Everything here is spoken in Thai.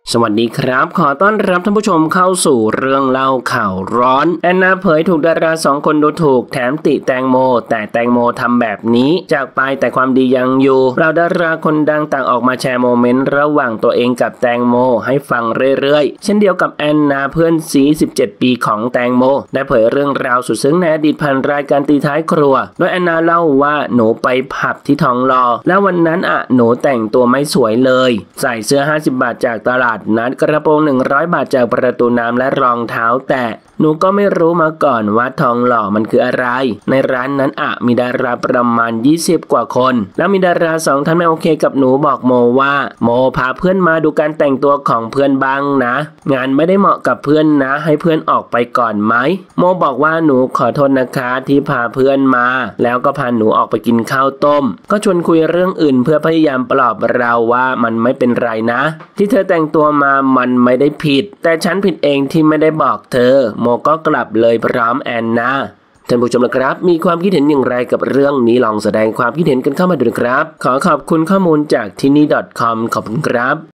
สวัสดีครับขอต้อนรับท่านผู้ชมเข้าสู่เรื่องเล่าข่าวร้อนแอนนาเผยถูกดารา2 คนดูถูกแถมติแตงโมแต่แตงโมทำแบบนี้จากไปแต่ความดียังอยู่เราดาราคนดังต่างออกมาแชร์โมเมนต์ระหว่างตัวเองกับแตงโมให้ฟังเรื่อยๆเช่นเดียวกับแอนนาเพื่อนซี17 ปีของแตงโมได้เผยเรื่องราวสุดซึ้งในอดีตผ่านรายการตีท้ายครัวโดยแอนนาเล่าว่าหนูไปผับที่ทองหล่อแล้ววันนั้นหนูแต่งตัวไม่สวยเลยใส่เสื้อ50 บาทจากตลาดนัดกระโปรง100 บาทจากประตูน้ำและรองเท้าแตะหนูก็ไม่รู้มาก่อนว่าทองหล่อมันคืออะไรในร้านนั้นมีดาราประมาณ20 กว่าคนแล้วมีดารา2 ท่านไม่โอเคกับหนูบอกโมว่าโมพาเพื่อนมาดูการแต่งตัวของเพื่อนบ้างนะงานไม่ได้เหมาะกับเพื่อนนะให้เพื่อนออกไปก่อนไหมโมบอกว่าหนูขอโทษนะคะที่พาเพื่อนมาแล้วก็พาหนูออกไปกินข้าวต้มก็ชวนคุยเรื่องอื่นเพื่อพยายามปลอบเราว่ามันไม่เป็นไรนะที่เธอแต่งตัวมามันไม่ได้ผิดแต่ฉันผิดเองที่ไม่ได้บอกเธอโมก็กลับเลยพร้อมแอนนาท่านผู้ชมนะครับมีความคิดเห็นอย่างไรกับเรื่องนี้ลองแสดงความคิดเห็นกันเข้ามาดูนะครับขอขอบคุณข้อมูลจากที่นี่ .com ขอบคุณครับ